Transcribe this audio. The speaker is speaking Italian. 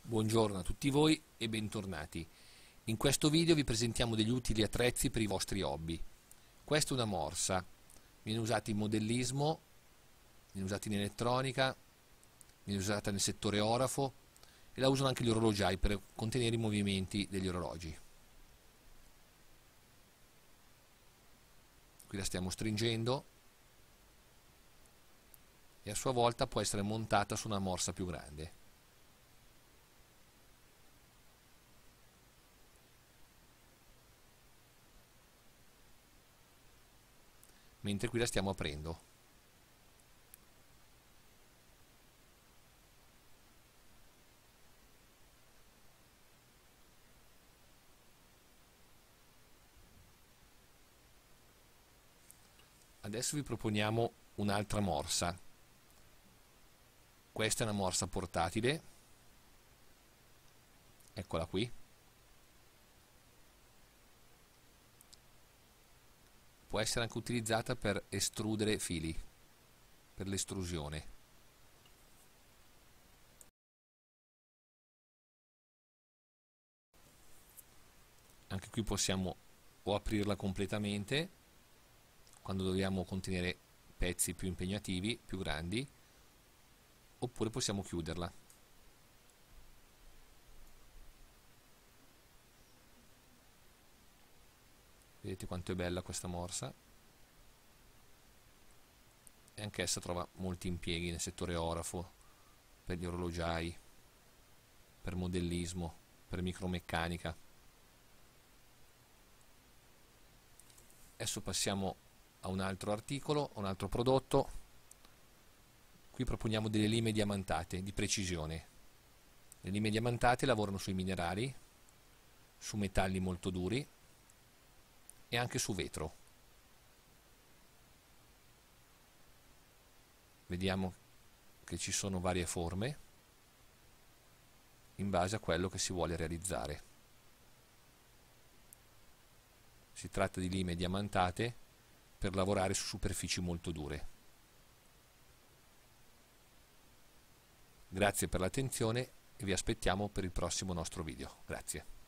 Buongiorno a tutti voi e bentornati. In questo video vi presentiamo degli utili attrezzi per i vostri hobby. Questa è una morsa, viene usata in modellismo, viene usata in elettronica, viene usata nel settore orafo e la usano anche gli orologiai per contenere i movimenti degli orologi. Qui la stiamo stringendo e a sua volta può essere montata su una morsa più grande. Mentre qui la stiamo aprendo. Adesso vi proponiamo un'altra morsa. Questa è una morsa portatile, eccola qui. Può essere anche utilizzata per estrudere fili, per l'estrusione. Anche qui possiamo o aprirla completamente, quando dobbiamo contenere pezzi più impegnativi, più grandi, oppure possiamo chiuderla. Vedete quanto è bella questa morsa? E anch'essa trova molti impieghi nel settore orafo, per gli orologiai, per modellismo, per micromeccanica. Adesso passiamo a un altro articolo, a un altro prodotto. Qui proponiamo delle lime diamantate di precisione. Le lime diamantate lavorano sui minerali, su metalli molto duri e anche su vetro. Vediamo che ci sono varie forme in base a quello che si vuole realizzare. Si tratta di lime diamantate per lavorare su superfici molto dure. Grazie per l'attenzione e vi aspettiamo per il prossimo nostro video. Grazie.